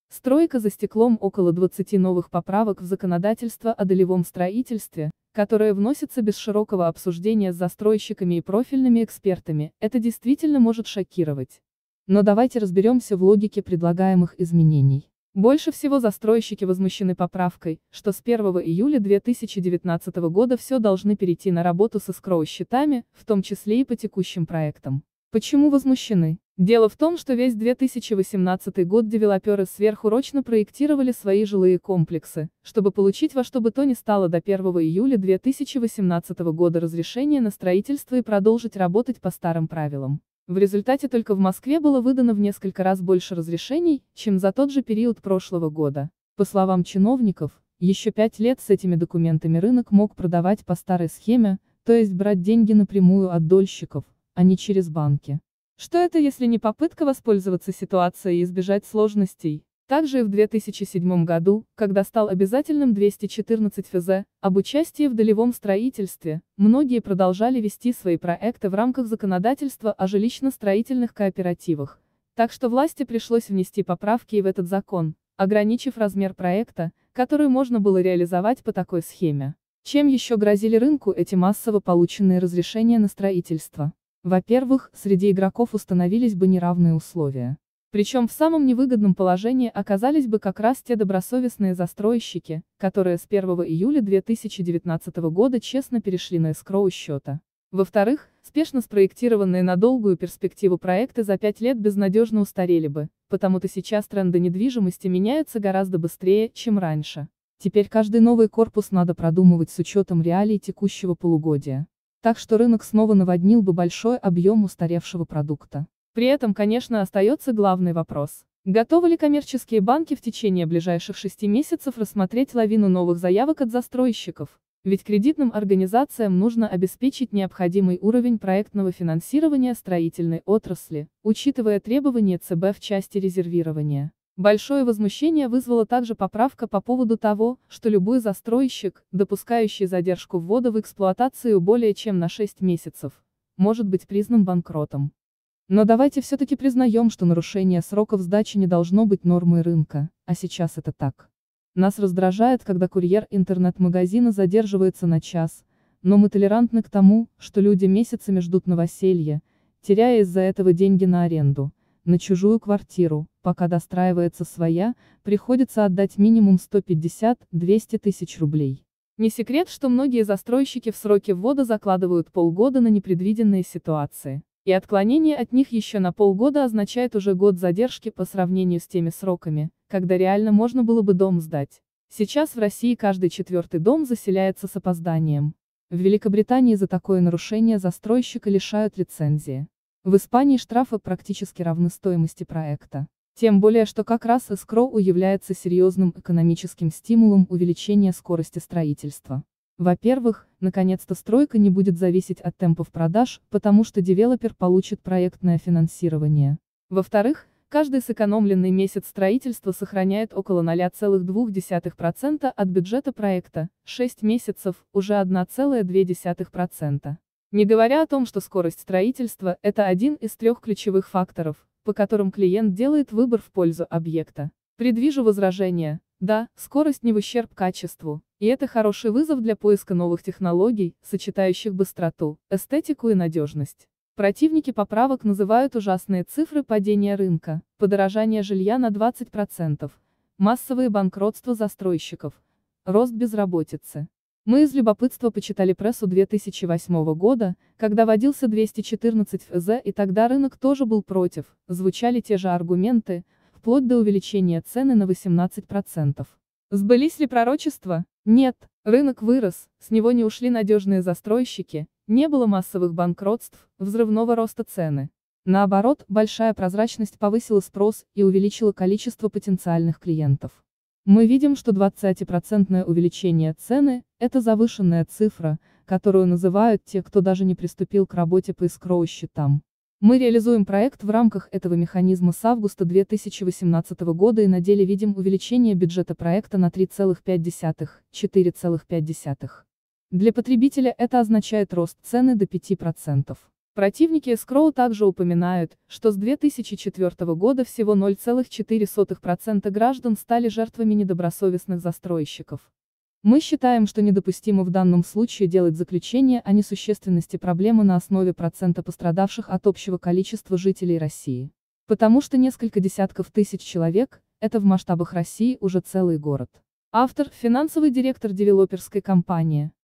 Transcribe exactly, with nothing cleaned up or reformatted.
Стройка за стеклом около двадцати новых поправок в законодательство о долевом строительстве, которые вносятся без широкого обсуждения с застройщиками и профильными экспертами, это действительно может шокировать. Но давайте разберемся в логике предлагаемых изменений. Больше всего застройщики возмущены поправкой, что с первого июля две тысячи девятнадцатого года все должны перейти на работу с эскроу-счетами, в том числе и по текущим проектам. Почему возмущены? Дело в том, что весь две тысячи восемнадцатый год девелоперы сверхурочно проектировали свои жилые комплексы, чтобы получить во что бы то ни стало до первого июля две тысячи восемнадцатого года разрешение на строительство и продолжить работать по старым правилам. В результате только в Москве было выдано в несколько раз больше разрешений, чем за тот же период прошлого года. По словам чиновников, еще пять лет с этими документами рынок мог продавать по старой схеме, то есть брать деньги напрямую от дольщиков, а не через банки. Что это, если не попытка воспользоваться ситуацией и избежать сложностей? Также и в две тысячи седьмом году, когда стал обязательным двести четырнадцать эф зэ об участии в долевом строительстве, многие продолжали вести свои проекты в рамках законодательства о жилищно-строительных кооперативах. Так что власти пришлось внести поправки и в этот закон, ограничив размер проекта, который можно было реализовать по такой схеме. Чем еще грозили рынку эти массово полученные разрешения на строительство? Во-первых, среди игроков установились бы неравные условия. Причем в самом невыгодном положении оказались бы как раз те добросовестные застройщики, которые с первого июля две тысячи девятнадцатого года честно перешли на эскроу счета. Во-вторых, спешно спроектированные на долгую перспективу проекты за пять лет безнадежно устарели бы, потому-то сейчас тренды недвижимости меняются гораздо быстрее, чем раньше. Теперь каждый новый корпус надо продумывать с учетом реалий текущего полугодия. Так что рынок снова наводнил бы большой объем устаревшего продукта. При этом, конечно, остается главный вопрос. Готовы ли коммерческие банки в течение ближайших шести месяцев рассмотреть лавину новых заявок от застройщиков? Ведь кредитным организациям нужно обеспечить необходимый уровень проектного финансирования строительной отрасли, учитывая требования цэ бэ в части резервирования. Большое возмущение вызвала также поправка по поводу того, что любой застройщик, допускающий задержку ввода в эксплуатацию более чем на шесть месяцев, может быть признан банкротом. Но давайте все-таки признаем, что нарушение сроков сдачи не должно быть нормой рынка, а сейчас это так. Нас раздражает, когда курьер интернет-магазина задерживается на час, но мы толерантны к тому, что люди месяцами ждут новоселья, теряя из-за этого деньги на аренду, на чужую квартиру, пока достраивается своя, приходится отдать минимум сто пятьдесят — двести тысяч рублей. Не секрет, что многие застройщики в сроки ввода закладывают полгода на непредвиденные ситуации. И отклонение от них еще на полгода означает уже год задержки по сравнению с теми сроками, когда реально можно было бы дом сдать. Сейчас в России каждый четвертый дом заселяется с опозданием. В Великобритании за такое нарушение застройщика лишают лицензии. В Испании штрафы практически равны стоимости проекта. Тем более, что как раз эскроу является серьезным экономическим стимулом увеличения скорости строительства. Во-первых, наконец-то стройка не будет зависеть от темпов продаж, потому что девелопер получит проектное финансирование. Во-вторых, каждый сэкономленный месяц строительства сохраняет около ноль целых две десятых процента от бюджета проекта, шесть месяцев – уже одна целая две десятых процента. Не говоря о том, что скорость строительства – это один из трех ключевых факторов, по которым клиент делает выбор в пользу объекта. Предвижу возражение. Да, скорость не в ущерб качеству, и это хороший вызов для поиска новых технологий, сочетающих быстроту, эстетику и надежность. Противники поправок называют ужасные цифры падения рынка, подорожание жилья на двадцать процентов, массовые банкротства застройщиков, рост безработицы. Мы из любопытства почитали прессу две тысячи восьмого года, когда вводился двести четырнадцать эф зэ, и тогда рынок тоже был против, звучали те же аргументы, вплоть до увеличения цены на восемнадцать процентов. Сбылись ли пророчества? Нет, рынок вырос, с него не ушли надежные застройщики, не было массовых банкротств, взрывного роста цены. Наоборот, большая прозрачность повысила спрос и увеличила количество потенциальных клиентов. Мы видим, что двадцатипроцентное увеличение цены – это завышенная цифра, которую называют те, кто даже не приступил к работе по эскроу-счетам. Мы реализуем проект в рамках этого механизма с августа две тысячи восемнадцатого года и на деле видим увеличение бюджета проекта на три целых пять десятых — четыре целых пять десятых. Для потребителя это означает рост цены до пяти процентов. Противники эскроу также упоминают, что с две тысячи четвёртого года всего ноль целых четыре сотых процента граждан стали жертвами недобросовестных застройщиков. Мы считаем, что недопустимо в данном случае делать заключение о несущественности проблемы на основе процента пострадавших от общего количества жителей России. Потому что несколько десятков тысяч человек – это в масштабах России уже целый город. Автор – финансовый директор девелоперской компании.